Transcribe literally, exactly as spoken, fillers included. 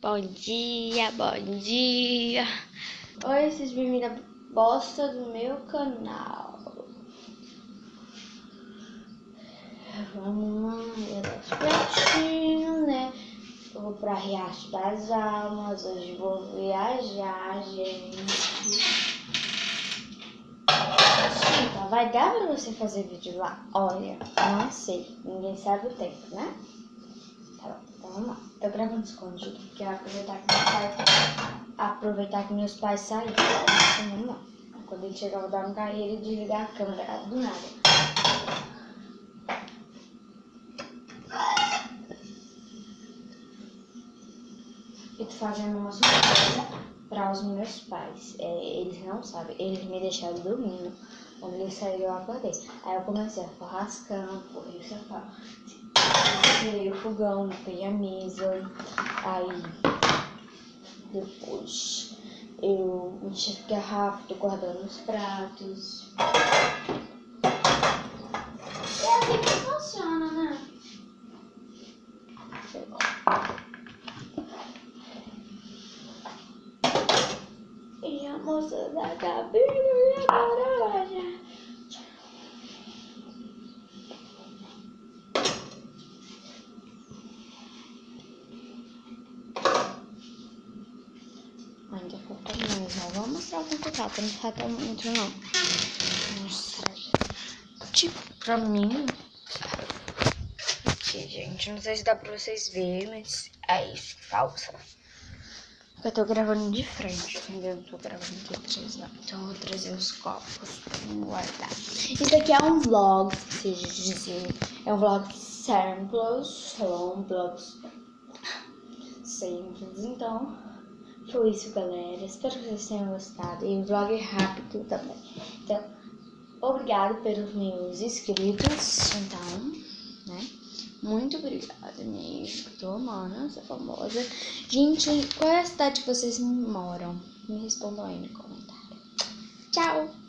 Bom dia, bom dia. Oi, vocês bem-vindos à bosta do meu canal. Vamos lá, eu dou pratinho, né? Eu vou pra Riacho das Almas, hoje vou viajar, gente. Chica, vai dar pra você fazer vídeo lá? Olha, não sei, ninguém sabe o tempo, né? Tá bom, então vamos lá. Tô gravando escondido, porque eu aproveitar que meus pais, aproveitar que meus pais saíram. Então vamos lá. Quando ele chegar, eu vou dar um carreiro e desligar a câmera do nada. Eu tô fazendo uma surpresa para os meus pais. É, eles não sabem, eles me deixaram dormindo. Quando eles saíram, eu acordei. Aí eu comecei a forrar as camas, forrei o sofá, tirei o fogão, limpei a mesa. Aí depois eu enchi as garrafas, tô guardando os pratos. É assim que funciona, né? Chegou. E a moça da cabine e agora já. Ainda falta mais, não vou mostrar o quanto falta, não falta muito não. Vou mostrar tipo pra mim. Aqui, gente, não sei se dá pra vocês verem, mas é isso, falsa. Eu tô gravando de frente, entendeu? Não tô gravando de trás, não. Então eu vou trazer os copos pra me guardar. Isso daqui é um vlog, se seja dizer. É um vlog simples, tá bom? Um vlog simples. Então, foi isso, galera. Espero que vocês tenham gostado. E o vlog é rápido também. Então, obrigado pelos meus inscritos. Então, né? Muito obrigada mesmo. Tô amando essa famosa. Gente, qual é a cidade que vocês moram? Me respondam aí no comentário. Tchau!